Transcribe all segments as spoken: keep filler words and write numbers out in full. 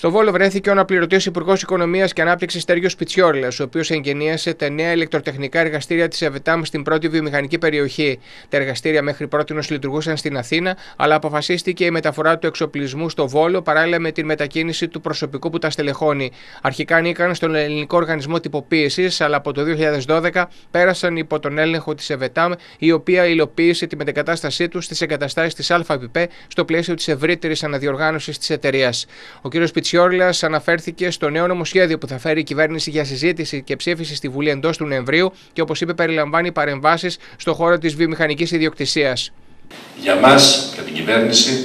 Στο Βόλο βρέθηκε ο αναπληρωτής Υπουργός Οικονομίας και Ανάπτυξης Στέργιος Πιτσιόρλας, ο οποίος εγγενίασε τα νέα ηλεκτροτεχνικά εργαστήρια της ΕΒΕΤΑΜ στην πρώτη βιομηχανική περιοχή. Τα εργαστήρια μέχρι πρότινος λειτουργούσαν στην Αθήνα, αλλά αποφασίστηκε η μεταφορά του εξοπλισμού στο Βόλο παράλληλα με την μετακίνηση του προσωπικού που τα στελεχώνει. Αρχικά ανήκαν στον Ελληνικό Οργανισμό Τυποποίησης, αλλά από το δύο χιλιάδες δώδεκα πέρασαν υπό τον έλεγχο της ΕΒΕΤΑΜ, η οποία υλοποίησε τη μετεγκατάστασή τους στις εγκαταστάσεις της ΑΠΠ στο πλαίσιο της ευρύτερης αναδιοργάνωσης της εταιρείας. Ο κ. Πιτσιόρλας αναφέρθηκε στο νέο νομοσχέδιο που θα φέρει η κυβέρνηση για συζήτηση και ψήφιση στη Βουλή εντός του Νοεμβρίου και, όπως είπε, περιλαμβάνει παρεμβάσεις στον χώρο της βιομηχανικής ιδιοκτησίας. Για μας, για την κυβέρνηση,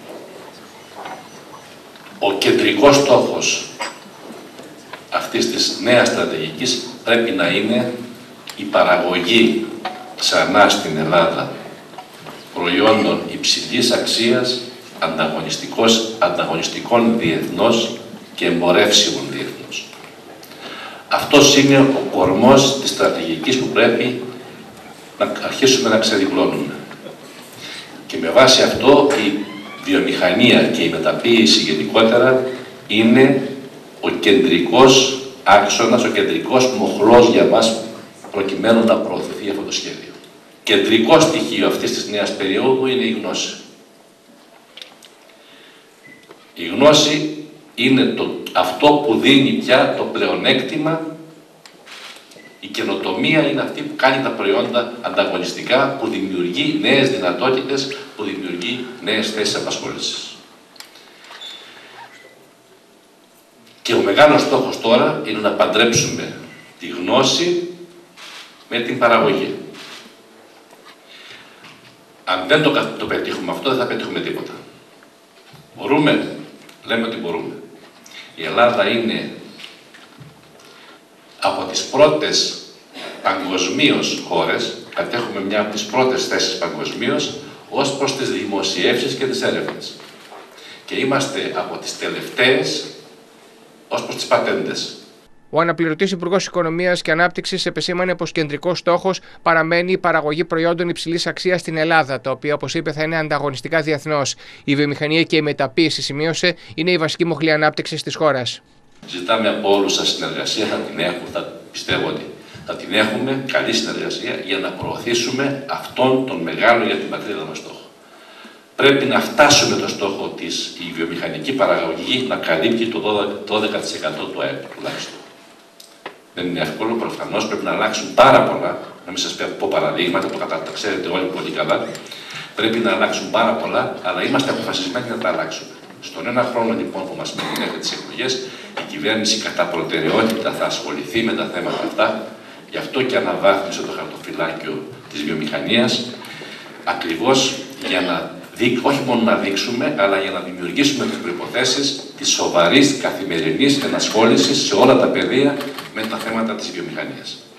ο κεντρικός στόχος αυτής της νέας στρατηγικής πρέπει να είναι η παραγωγή ξανά στην Ελλάδα προϊόντων υψηλής αξίας, ανταγωνιστικών διεθνώς και εμπορεύσιμων διεθνώς. Αυτός είναι ο κορμός της στρατηγικής που πρέπει να αρχίσουμε να ξεδιπλώνουμε. Και με βάση αυτό η βιομηχανία και η μεταποίηση γενικότερα είναι ο κεντρικός άξονας, ο κεντρικός μοχλός για μας προκειμένου να προωθηθεί αυτό το σχέδιο. Κεντρικό στοιχείο αυτής της νέας περίοδου είναι η γνώση. Η γνώση είναι το, αυτό που δίνει πια το πλεονέκτημα. Η καινοτομία είναι αυτή που κάνει τα προϊόντα ανταγωνιστικά, που δημιουργεί νέες δυνατότητες, που δημιουργεί νέες θέσεις απασχόλησης. Και ο μεγάλος στόχος τώρα είναι να παντρέψουμε τη γνώση με την παραγωγή. Αν δεν το, το πετύχουμε αυτό, δεν θα πετύχουμε τίποτα. Μπορούμε, λέμε ότι μπορούμε. Η Ελλάδα είναι από τις πρώτες παγκοσμίως χώρες, κατέχουμε μια από τις πρώτες θέσεις παγκοσμίως, ως προς τις δημοσιεύσεις και τις έρευνες. Και είμαστε από τις τελευταίες ως προς τις πατέντες. Ο αναπληρωτής Υπουργός Οικονομίας και Ανάπτυξης επεσήμανε πως κεντρικός στόχος παραμένει η παραγωγή προϊόντων υψηλής αξίας στην Ελλάδα, τα οποία, όπως είπε, θα είναι ανταγωνιστικά διεθνώς. Η βιομηχανία και η μεταποίηση, σημείωσε, είναι η βασική μοχλή ανάπτυξης της χώρας. Ζητάμε από όλους σας συνεργασία, θα την έχουμε, θα πιστεύω ότι θα την έχουμε, καλή συνεργασία, για να προωθήσουμε αυτόν τον μεγάλο για την πατρίδα μας στόχο. Πρέπει να φτάσουμε το στόχο της η βιομηχανική παραγωγή να καλύπτει το δώδεκα τοις εκατό του ΑΕΠ τουλάχιστον. Δεν είναι εύκολο, προφανώς πρέπει να αλλάξουν πάρα πολλά. Να μην σας πω παραδείγματα, το τα ξέρετε όλοι πολύ καλά. Πρέπει να αλλάξουν πάρα πολλά, αλλά είμαστε αποφασισμένοι να τα αλλάξουμε. Στον ένα χρόνο λοιπόν που μας μένει μέχρι τις εκλογές, η κυβέρνηση κατά προτεραιότητα θα ασχοληθεί με τα θέματα αυτά. Γι' αυτό και αναβάθμισε το χαρτοφυλάκιο της βιομηχανίας, ακριβώς για να δείξουμε, όχι μόνο να δείξουμε, αλλά για να δημιουργήσουμε τις προϋποθέσεις της σοβαρής καθημερινής ενασχόλησης σε όλα τα πεδία με τα θέματα της βιομηχανίας.